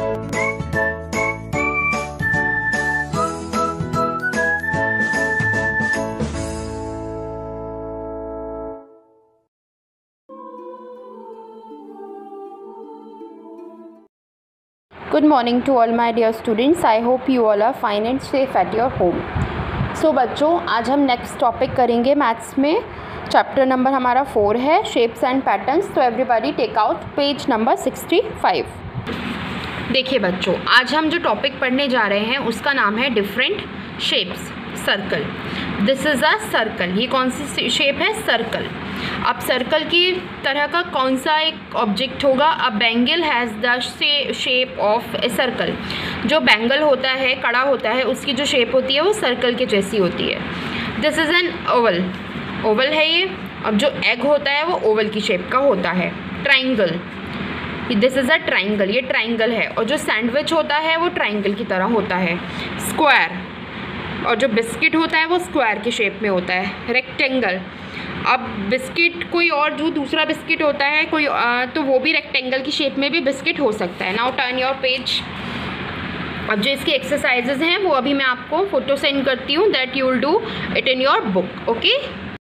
Good morning to all my dear students. I hope you all are fine and safe at your home. So बच्चों, आज हम next topic करेंगे maths में. Chapter number हमारा 4 है, shapes and patterns. तो everybody take out page number 65. देखिए बच्चों, आज हम जो टॉपिक पढ़ने जा रहे हैं उसका नाम है different shapes. Circle. This is a circle. ये कौन सी शेप है? सर्कल. अब सर्कल की तरह का कौन सा एक ऑब्जेक्ट होगा? A bangle has the shape of a circle. जो बैंगल होता है, कड़ा होता है, उसकी जो शेप होती है वो सर्कल के जैसी होती है. This is an oval. Oval है ये. अब जो एग होता है वो ओवल की शेप का होता है. Triangle. This is a triangle. ये ट्राइंगल है. और जो सैंडविच होता है वो ट्राइंगल की तरह होता है. स्क्वायर. और जो बिस्किट होता है वो स्क्वायर की शेप में होता है. रेक्टेंगल. अब बिस्किट कोई और जो दूसरा बिस्किट होता है कोई तो वो भी रेक्टेंगल की शेप में भी बिस्किट हो सकता है. Now turn your page. अब जो इसकी एक्सरसाइजेज हैं वो अभी मैं आपको फ़ोटो सेंड करती हूँ. That you will do it in your book. Okay.